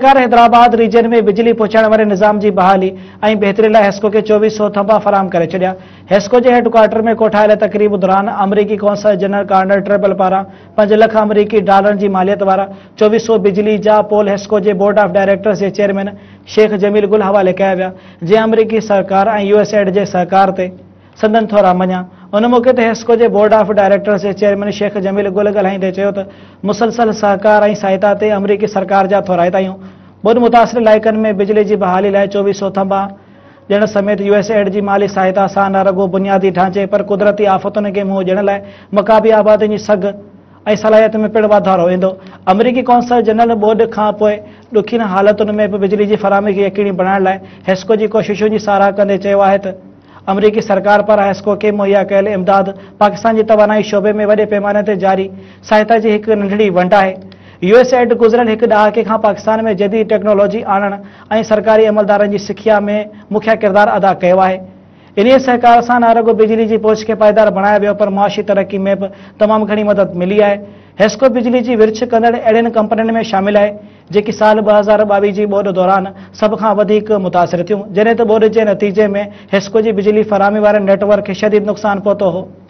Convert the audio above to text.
सरकार हैदराबाद रीजन में बिजली पहुंचाने वाले निज़ाम की बहाली और बेहतरी लाइ हेस्को के 2400 थंबा फराम करे छड़िया। हेस्को के हेडक्वार्टर में कोठायल तकरीब दौरान अमरीकी कौंसल जनरल कार्नर ट्रेबल पारा 5 लाख अमरीकी डॉलर की मालियत वाला 2400 बिजली जा पोल हेस्को के बोर्ड ऑफ डायरेक्टर्स के चेयरमैन शेख जमील गुल हवाले किया विया, जै अमरीकी सरकार और यूएसएड के सहकार से संदन थोरा मञा। उन मौके ते हेस्को के बोर्ड ऑफ डायरेक्टर्स के चेयरमैन शेख जमील गुल ॻाल्हाईंदे चयो त मुसलसल सहकार और सहायता ते अमरीकी सरकार जा थोराइता आहियूं। ॿुध मुतासिर इलाइक़नि में बिजली की बहाली लाइ 2400 थंबा ॾियण समेत यूएसएड की माली सहायता सां न रुगो बुनियादी ढांचे पर कुदरती आफ़तुनि खे मुंहुं ॾियण लाइ मक़ामी आबादी की सघ ऐं सलाहियत में पिणु वाधारो ईंदो। अमरीकी कौंसल जनरल बोर्ड खां पोइ ॾुखियुनि हालतुनि में बि बिजली की फराहमी खे यकीनी बणाइण लाइ हेस्को की कोशिशुनि जी साराह कंदे चयो आहे त अमरीकी सरकार पर हेस्को के मुहैया कयल इमदाद पाकिस्तान की तवानाई शोबे में वॾे पैमाने ते जारी सहायता की एक नंढड़ी वंड है। यूएसएड गुज़िरियल एक ॾहाके खां पाकिस्तान में जदीद टेक्नोलॉजी आणण ऐं सरकारी अमलदारनि की सिखिया में मुख्य किरदार अदा कयो आहे। इन सहकार से न रुगो बिजली की पहुंच के पायदार बनाया वियो पर मुआशी तरक्की में भी तमाम घनी मदद मिली है। हेस्को बिजली की विर्छ कंदड़ अड़ियन कंपनियों में शामिल है जेकी साल 2022 की बोड दौरान सब खां वधीक मुतासिर थियूं, जॾहिं त बोड के नतीजे में हेस्को की बिजली फराहमी वारे नेटवर्क के शदीद नुकसान पहुतो हो।